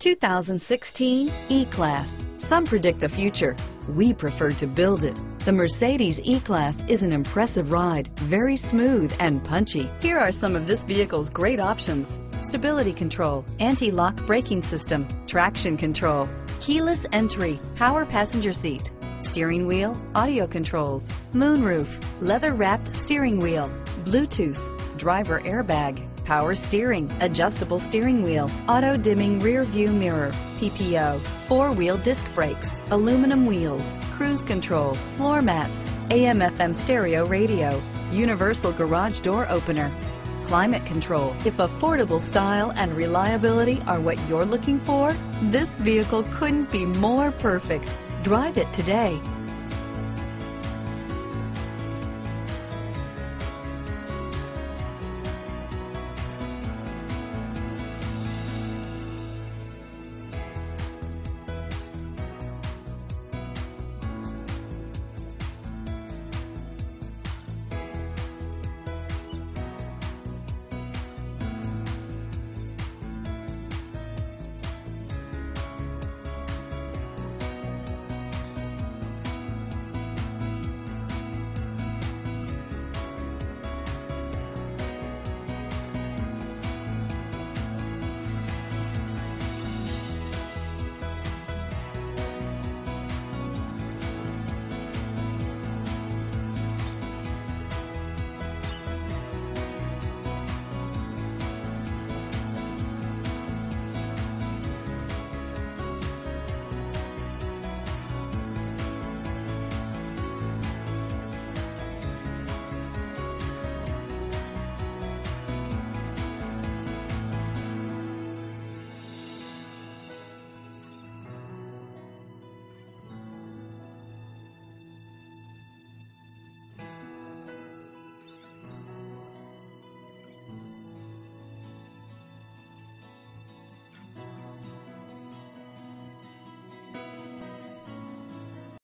2016 E-Class. Some predict the future. We prefer to build it. The Mercedes E-Class is an impressive ride, very smooth and punchy. Here are some of this vehicle's great options: stability control, anti-lock braking system, traction control, keyless entry, power passenger seat, steering wheel audio controls, moonroof, leather-wrapped steering wheel, Bluetooth, driver airbag, power steering, adjustable steering wheel, auto-dimming rear view mirror, PPO, four-wheel disc brakes, aluminum wheels, cruise control, floor mats, AM/FM stereo radio, universal garage door opener, climate control. If affordable style and reliability are what you're looking for, this vehicle couldn't be more perfect. Drive it today.